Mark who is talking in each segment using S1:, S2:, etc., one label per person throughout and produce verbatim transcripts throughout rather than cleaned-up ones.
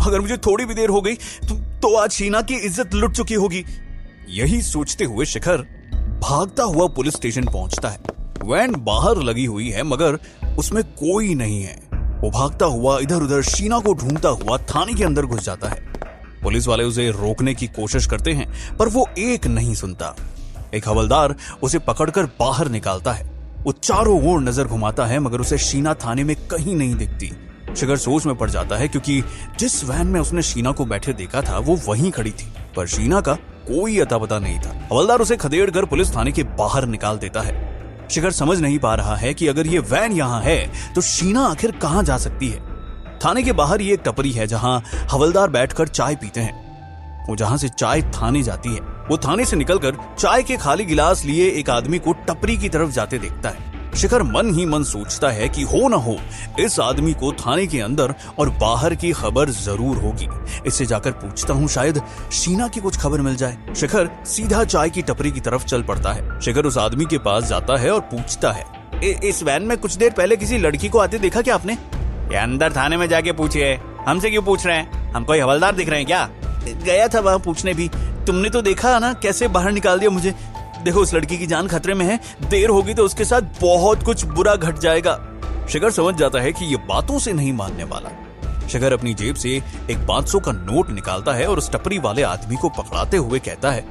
S1: अगर मुझे थोड़ी भी देर हो गई तो, तो आज शीना की इज्जत लुट चुकी होगी। यही सोचते हुए शिखर भागता हुआ पुलिस स्टेशन पहुंचता है। वैन बाहर लगी हुई है मगर उसमें कोई नहीं है। वो भागता हुआ इधर उधर शीना को ढूंढता हुआ थाने के अंदर घुस जाता है। पुलिस वाले उसे रोकने की कोशिश करते हैं पर वो एक नहीं सुनता। एक हवलदार उसे पकड़कर बाहर निकालता है। वो चारों ओर नजर घुमाता है मगर उसे शीना थाने में कहीं नहीं दिखती। शिखर सोच में पड़ जाता है क्योंकि जिस वैन में उसने शीना को बैठे देखा था वो वहीं खड़ी थी, पर शीना का कोई अता पता नहीं था। हवलदार उसे खदेड़ कर पुलिस थाने के बाहर निकाल देता है। शिखर समझ नहीं पा रहा है कि अगर ये वैन यहाँ है तो शीना आखिर कहाँ जा सकती है। थाने के बाहर ये एक टपरी है जहाँ हवलदार बैठकर चाय पीते हैं। वो जहाँ से चाय थाने जाती है, वो थाने से निकलकर चाय के खाली गिलास लिए एक आदमी को टपरी की तरफ जाते देखता है। शिखर मन ही मन सोचता है कि हो ना हो इस आदमी को थाने के अंदर और बाहर की खबर जरूर होगी। इससे जाकर पूछता हूँ, शायद शीना की कुछ खबर मिल जाए। शिखर सीधा चाय की टपरी की तरफ चल पड़ता है। शिखर उस आदमी के पास जाता है और पूछता है, इस वैन में कुछ देर पहले किसी लड़की को आते देखा क्या आपने? ये अंदर थाने में जाके पूछिए, हमसे क्यों पूछ रहे हैं? हम कोई हवलदार दिख रहे हैं क्या? गया था वहां पूछने भी। तुमने तो देखा ना कैसे बाहर निकाल दिया मुझे। देखो उस लड़की की जान खतरे में है, देर होगी तो उसके साथ बहुत कुछ बुरा घट जाएगा। शिखर समझ जाता है कि ये बातों से नहीं मानने वाला। शिखर अपनी जेब से एक पांच सौ का नोट निकालता है और उस टपरी वाले आदमी को पकड़ाते हुए कहता है,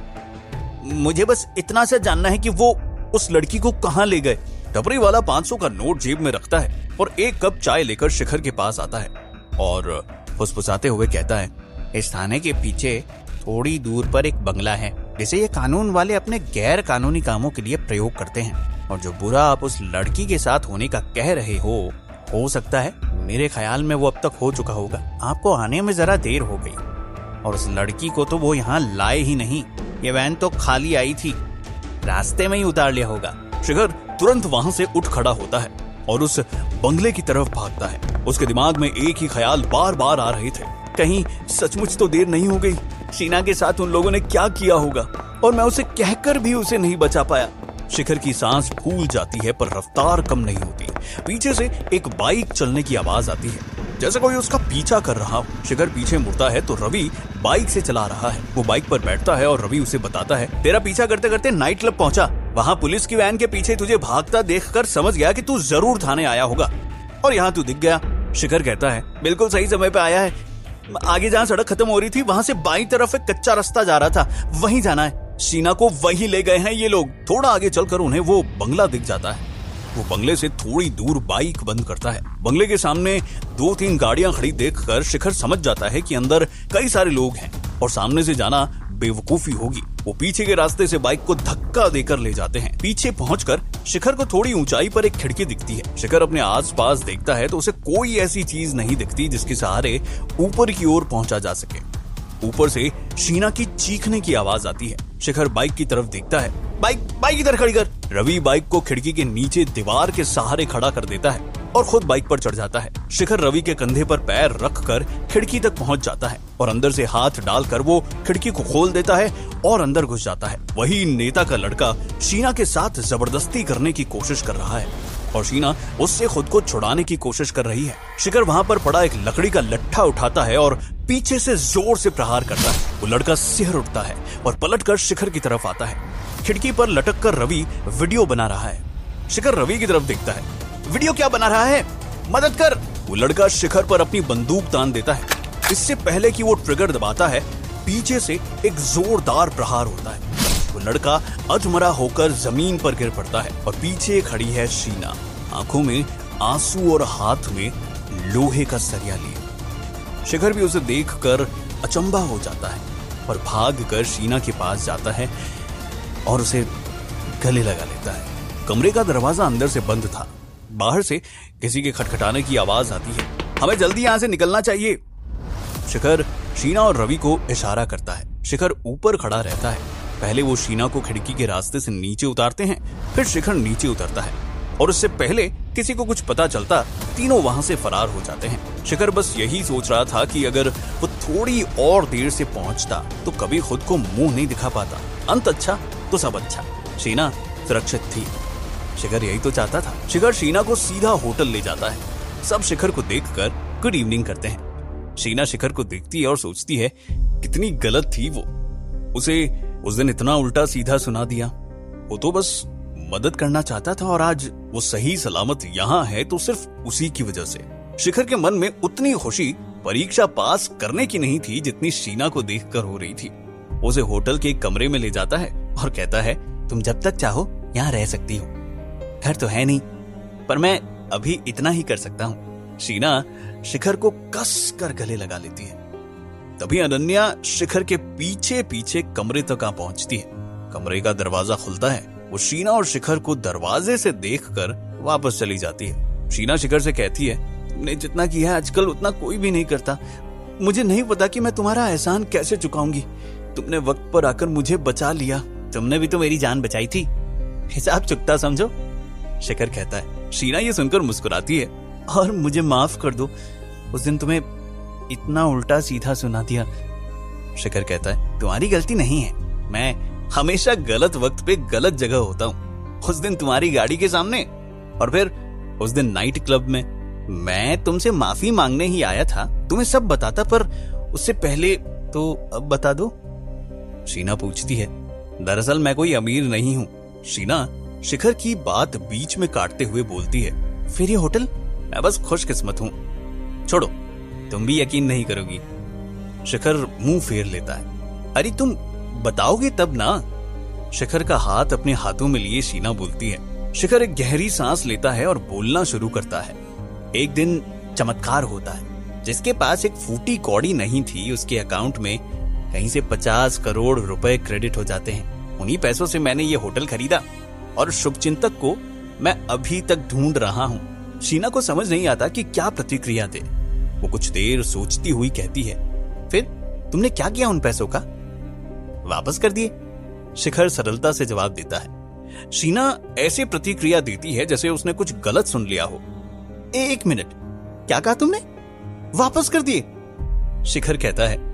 S1: मुझे बस इतना सा जानना है कि वो उस लड़की को कहां ले गए। टपरी वाला पांच सौ का नोट जेब में रखता है और एक कप चाय लेकर शिखर के पास आता है और फुसफुसाते हुए कहता है, इस थाने के पीछे थोड़ी दूर पर एक बंगला है जिसे ये कानून वाले अपने गैर कानूनी कामों के लिए प्रयोग करते हैं, और जो बुरा आप उस लड़की के साथ होने का कह रहे हो हो सकता है मेरे ख्याल में वो अब तक हो चुका होगा। आपको आने में जरा देर हो गई, और उस लड़की को तो वो यहाँ लाए ही नहीं। ये वैन तो खाली आई थी, रास्ते में ही उतार लिया होगा। शिखर तुरंत वहां से उठ खड़ा होता है और उस बंगले की तरफ भागता है। उसके दिमाग में एक ही ख्याल बार बार आ रहे थे, कहीं सचमुच तो देर नहीं हो गई। शीना के साथ उन लोगों ने क्या किया होगा और मैं उसे कहकर भी उसे नहीं बचा पाया। शिखर की सांस फूल जाती है पर रफ्तार कम नहीं होती। पीछे से एक बाइक चलने की आवाज आती है, जैसे कोई उसका पीछा कर रहा हो। शिखर पीछे मुड़ता है तो रवि बाइक से चला रहा है। वो बाइक पर बैठता है और रवि उसे बताता है, तेरा पीछा करते करते नाइट क्लब पहुंचा। वहां पुलिस की वैन के पीछे तुझे भागता देखकर समझ गया कि तू जरूर थाने आया होगा और यहाँ तू दिख गया। शिखर कहता है, बिल्कुल सही समय पे आया है। आगे जहाँ सड़क खत्म हो रही थी वहां से बाईं तरफ एक कच्चा रास्ता जा रहा था, वहीं जाना है। शीना को वहीं ले गए हैं ये लोग। थोड़ा आगे चलकर उन्हें वो बंगला दिख जाता है। वो बंगले से थोड़ी दूर बाइक बंद करता है। बंगले के सामने दो तीन गाड़ियां खड़ी देखकर शिखर समझ जाता है कि अंदर कई सारे लोग हैं और सामने से जाना बेवकूफी होगी। वो पीछे के रास्ते से बाइक को धक्का देकर ले जाते हैं। पीछे पहुंचकर शिखर को थोड़ी ऊंचाई पर एक खिड़की दिखती है। शिखर अपने आसपास देखता है तो उसे कोई ऐसी चीज नहीं दिखती जिसके सहारे ऊपर की ओर पहुंचा जा सके। ऊपर से शीना की चीखने की आवाज आती है। शिखर बाइक की तरफ देखता है। बाइक बाइक इधर खड़ी कर। रवि बाइक को खिड़की के नीचे दीवार के सहारे खड़ा कर देता है और खुद बाइक पर चढ़ जाता है। शिखर रवि के कंधे पर पैर रखकर खिड़की तक पहुंच जाता है और अंदर से हाथ डालकर वो खिड़की को खोल देता है और अंदर घुस जाता है। वही नेता का लड़का शीना के साथ जबरदस्ती करने की कोशिश कर रहा है और शीना उससे खुद को छुड़ाने की कोशिश कर रही है। शिखर वहां पर पड़ा एक लकड़ी का लट्ठा उठाता है और पीछे से जोर से प्रहार करता है। वो लड़का सिहर उठता है और पलटकर शिखर की तरफ आता है। खिड़की पर लटक कर रवि वीडियो बना रहा है। शिखर रवि की तरफ देखता है। वीडियो क्या बना रहा है? मदद कर। वो लड़का शिखर पर अपनी बंदूक तान देता है। इससे पहले कि वो ट्रिगर दबाता है, पीछे से एक जोरदार प्रहार होता है। वो लड़का अधमरा होकर जमीन पर गिर पड़ता है और पीछे खड़ी है शीना, आंखों में आंसू और हाथ में लोहे का सरिया लिए। शिखर भी उसे देखकर अचंभा हो जाता है और भागकर शीना के पास जाता है और उसे गले लगा लेता है। कमरे का दरवाजा अंदर से बंद था। बाहर से किसी के खटखटाने की आवाज आती है। हमें जल्दी यहां से निकलना चाहिए। शिखर शीना और रवि को इशारा करता है। शिखर ऊपर खड़ा रहता है। पहले वो शीना को खिड़की के रास्ते से नीचे उतारते हैं, फिर शिखर नीचे उतरता है और उससे पहले किसी को कुछ पता चलता तीनों वहां से फरार हो जाते हैं। शिखर बस यही सोच रहा था कि अगर वो थोड़ी और देर से पहुंचता तो कभी खुद को मुंह नहीं दिखा पाता। अंत अच्छा तो सब अच्छा। शीना सुरक्षित थी। शिखर यही तो चाहता था। शिखर शीना को सीधा होटल ले जाता है। सब शिखर को देखकर गुड इवनिंग करते हैं। शीना शिखर को देखती है और सोचती है कितनी गलत थी वो। उसे उस दिन इतना उल्टा सीधा सुना दिया। वो तो बस मदद करना चाहता था और आज वो सही सलामत यहाँ है तो सिर्फ उसी की वजह से। शिखर के मन में उतनी खुशी परीक्षा पास करने की नहीं थी जितनी शीना को देखकर हो रही थी। उसे होटल के एक कमरे में ले जाता है और कहता है, तुम जब तक चाहो यहाँ रह सकती हो। घर तो है नहीं, पर मैं अभी इतना ही कर सकता हूँ। शीना शिखर को कस कर गले लगा लेती है। तभी अनन्या शिखर के पीछे पीछे कमरे तक आ पहुंचती है। कमरे का दरवाजा खुलता है। वो शीना और शिखर को दरवाजे से देखकर वापस चली जाती है। शीना शिखर से कहती है, तुमने जितना किया है आजकल उतना कोई भी नहीं करता। मुझे नहीं पता कि मैं तुम्हारा एहसान कैसे चुकाऊंगी। तुमने वक्त पर आकर मुझे बचा लिया। तुमने भी तो मेरी जान बचाई थी, हिसाब चुकता समझो, शिखर कहता है। शीना ये सुनकर मुस्कुराती है, और मुझे माफ कर दो, उस दिन तुम्हें इतना उल्टा सीधा सुना दिया। शिखर कहता है, तुम्हारी गलती नहीं है, मैं हमेशा गलत वक्त पे गलत जगह होता हूँ। उस दिन तुम्हारी गाड़ी के सामने और फिर उस दिन नाइट क्लब में मैं तुमसे माफी मांगने ही आया था। तुम्हें सब बताता, पर उससे पहले तो अब बता दो। शीना पूछती है, दरअसल मैं कोई अमीर नहीं हूँ। शीना शिखर की बात बीच में काटते हुए बोलती है, फिर ये होटल? मैं बस खुशकिस्मत हूँ, छोड़ो, तुम भी यकीन नहीं करोगी। शिखर मुंह फेर लेता है, अरे तुम बताओगे तब ना। शिखर का हाथ अपने हाथों में लिए शीना बोलती है। शिखर एक गहरी सांस लेता है और बोलना शुरू करता है। एक दिन चमत्कार होता है। जिसके पास एक फूटी कौड़ी नहीं थी, उसके अकाउंट में कहीं से पचास करोड़ रुपए क्रेडिट हो जाते हैं। उन्हीं पैसों से मैंने ये होटल खरीदा और शुभचिंतक को मैं अभी तक ढूंढ रहा हूँ। शीना को समझ नहीं आता कि क्या प्रतिक्रिया दे। वो कुछ देर सोचती हुई कहती है, फिर तुमने क्या किया उन पैसों का? वापस कर दिए, शिखर सरलता से जवाब देता है। शीना ऐसे प्रतिक्रिया देती है जैसे उसने कुछ गलत सुन लिया हो। एक मिनट, क्या कहा तुमने? वापस कर दिए? शिखर कहता है,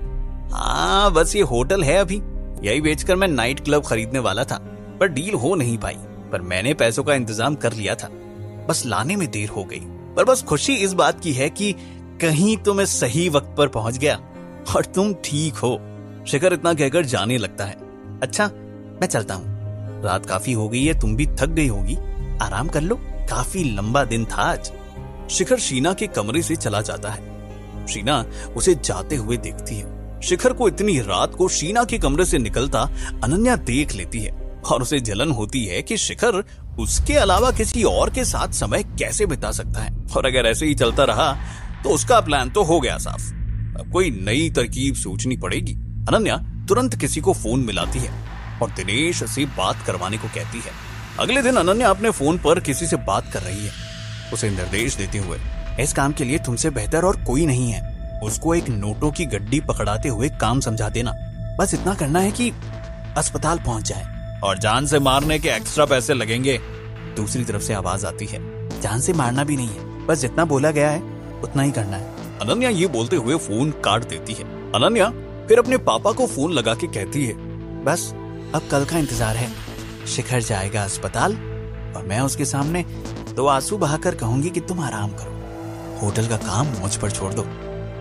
S1: हाँ बस ये होटल है, अभी यही बेचकर मैं नाइट क्लब खरीदने वाला था, पर डील हो नहीं पाई। पर मैंने पैसों का इंतजाम कर लिया था, बस लाने में देर हो गई। पर बस खुशी इस बात की है कि कहीं तो मैं सही वक्त पर पहुंच गया और तुम ठीक हो। शिखर इतना कहकर जाने लगता है। अच्छा, मैं चलता हूँ, रात काफी हो गई है, तुम भी थक गई होगी, आराम कर लो, काफी लंबा दिन था आज। शिखर शीना के कमरे से चला जाता है। शीना उसे जाते हुए देखती है। शिखर को इतनी रात को शीना के कमरे से निकलता अनन्या देख लेती है और उसे जलन होती है कि शिखर उसके अलावा किसी और के साथ समय कैसे बिता सकता है। और अगर ऐसे ही चलता रहा तो उसका प्लान तो हो गया साफ, अब कोई नई तरकीब सोचनी पड़ेगी। अनन्या तुरंत किसी को फोन मिलाती है और दिनेश से बात करवाने को कहती है। अगले दिन अनन्या अपने फोन पर किसी से बात कर रही है, उसे निर्देश देते हुए, इस काम के लिए तुमसे बेहतर और कोई नहीं है। उसको एक नोटों की गड्डी पकड़ाते हुए काम समझा देना। बस इतना करना है कि अस्पताल पहुंच जाए, और जान से मारने के एक्स्ट्रा पैसे लगेंगे। दूसरी तरफ से आवाज आती है, जान से मारना भी नहीं है, बस जितना बोला गया है उतना ही करना है। अनन्या ये बोलते हुए फोन काट देती है। अनन्या फिर अपने पापा को फोन लगा के कहती है, बस अब कल का इंतजार है। शिखर जाएगा अस्पताल और मैं उसके सामने तो आंसू बहाकर कहूंगी कि तुम आराम करो, होटल का काम मुझ पर छोड़ दो,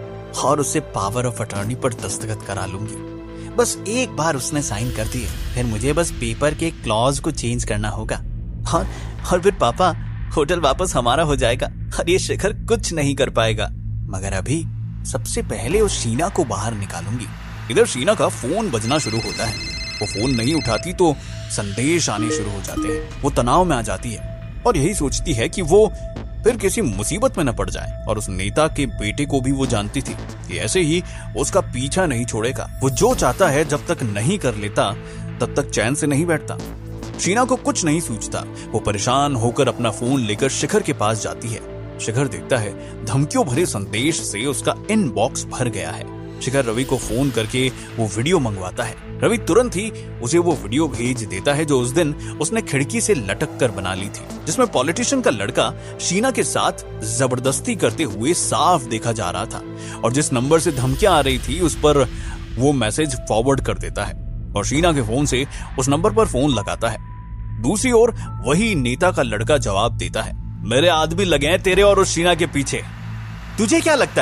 S1: और उससे पावर ऑफ अटॉर्नी पर दस्तखत करा लूंगी। बस एक बार उसने साइन कर दिए, फिर मुझे बस पेपर के क्लॉज को चेंज करना होगा, और और फिर पापा होटल वापस हमारा हो जाएगा और ये शिखर कुछ नहीं कर पाएगा। मगर अभी सबसे पहले उस शीना को बाहर निकालूंगी। इधर शीना का फोन बजना शुरू होता है। वो फोन नहीं उठाती तो संदेश आने शुरू हो जाते हैं। वो तनाव में आ जाती है और यही सोचती है कि वो फिर किसी मुसीबत में न पड़ जाए। और उस नेता के बेटे को भी वो जानती थी कि ऐसे ही उसका पीछा नहीं छोड़ेगा। वो जो चाहता है जब तक नहीं कर लेता तब तक चैन से नहीं बैठता। शीना को कुछ नहीं सूझता। वो परेशान होकर अपना फोन लेकर शिखर के पास जाती है। शिखर देखता है धमकियों भरे संदेश से उसका इनबॉक्स भर गया है। शिखर रवि को फोन करके वो वीडियो मंगवाता है। रवि तुरंत ही उसे वो वीडियो भेज देता है जो उस दिन उसने खिड़की से लटक कर बना ली थी, जिसमें पॉलिटिशियन का लड़का शीना के साथ जबरदस्ती करते हुए साफ देखा जा रहा था। और जिस नंबर से धमकियां आ रही थी उस पर वो मैसेज फॉरवर्ड कर देता है और शीना के फोन से उस नंबर पर फोन लगाता है। दूसरी ओर वही नेता का लड़का जवाब देता है, मेरे आदमी लगे हैं तेरे और उस शीना के पीछे। तुझे क्या लगता है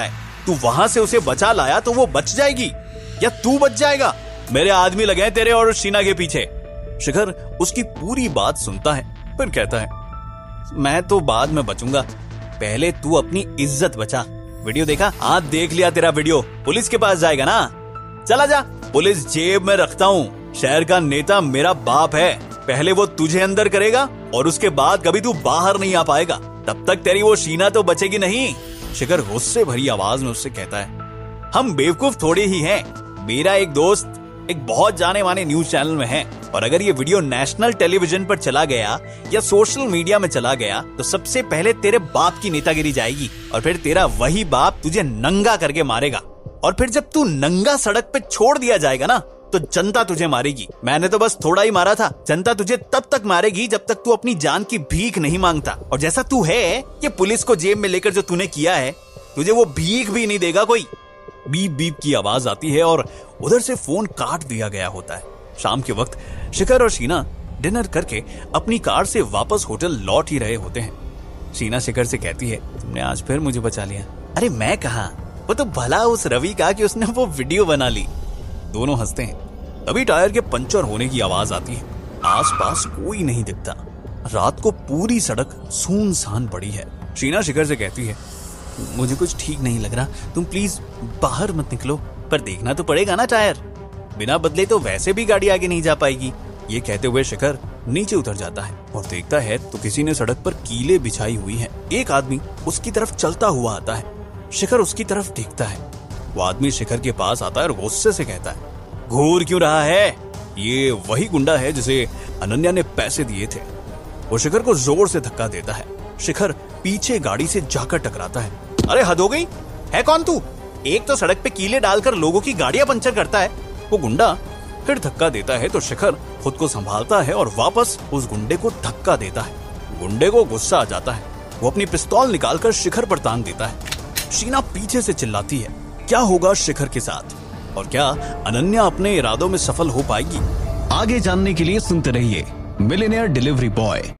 S1: तू वहां से उसे बचा लाया तो वो बच जाएगी या तू बच जाएगा? मेरे आदमी लगे हैं तेरे और शीना के पीछे। शिखर उसकी पूरी बात सुनता है, फिर कहता है, मैं तो बाद में बचूंगा, पहले तू अपनी इज्जत बचा। वीडियो देखा? हाँ देख लिया तेरा वीडियो, पुलिस के पास जाएगा ना, चला जा। पुलिस जेब में रखता हूँ, शहर का नेता मेरा बाप है, पहले वो तुझे अंदर करेगा और उसके बाद कभी तू बाहर नहीं आ पाएगा, तब तक तेरी वो शीना तो बचेगी नहीं। शिखर गुस्से भरी आवाज में उससे कहता है, हम बेवकूफ थोड़े ही हैं, मेरा एक दोस्त एक बहुत जाने माने न्यूज चैनल में है और अगर ये वीडियो नेशनल टेलीविजन पर चला गया या सोशल मीडिया में चला गया तो सबसे पहले तेरे बाप की नेतागिरी जाएगी और फिर तेरा वही बाप तुझे नंगा करके मारेगा और फिर जब तू नंगा सड़क पे छोड़ दिया जाएगा ना तो जनता तुझे मारेगी। मैंने तो बस थोड़ा ही मारा था, जनता तुझे तब तक मारेगी जब तक तू अपनी जान की भीख नहीं मांगता और जैसा तू है ये पुलिस को जेब में लेकर जो तूने किया है, तुझे वो भीख भी नहीं देगा कोई। बीप बीप की आवाज आती है और उधर से फोन काट दिया गया होता है। शाम के वक्त शिखर और शीना डिनर करके अपनी कार से वापस होटल लौट ही रहे होते हैं। शीना शिखर से कहती है, तुमने आज फिर मुझे बचा लिया। अरे मैं कहा, वो तो भला उस रवि का कि उसने वो वीडियो बना ली। दोनों हंसते हैं। तभी टायर के पंचर होने की आवाज आती है। आसपास कोई नहीं दिखता। रात को पूरी सड़क सुनसान पड़ी है। शीना शिखर से कहती है, मुझे कुछ ठीक नहीं लग रहा, तुम प्लीज बाहर मत निकलो, पर देखना तो पड़ेगा ना टायर, बिना बदले तो वैसे भी गाड़ी आगे नहीं जा पाएगी। ये कहते हुए शिखर नीचे उतर जाता है और देखता है तो किसी ने सड़क पर कीले बिछाई हुई है। एक आदमी उसकी तरफ चलता हुआ आता है। शिखर उसकी तरफ देखता है। वो आदमी शिखर के पास आता है और गुस्से से कहता है, घूर क्यों रहा है? ये वही गुंडा है जिसे अनन्या ने पैसे दिए थे। वो शिखर को जोर से धक्का देता है। शिखर पीछे गाड़ी से जाकर टकराता है। अरे हद हो गई, है कौन तू? एक तो सड़क पे कीले डालकर लोगों की गाड़ियां पंचर करता है। वो गुंडा फिर धक्का देता है तो शिखर खुद को संभालता है और वापस उस गुंडे को धक्का देता है। गुंडे को गुस्सा आ जाता है। वो अपनी पिस्तौल निकालकर शिखर पर तान देता है। शीना पीछे से चिल्लाती है, क्या होगा शिखर के साथ और क्या अनन्या अपने इरादों में सफल हो पाएगी?
S2: आगे जानने के लिए सुनते रहिए मिलियनेयर डिलीवरी बॉय।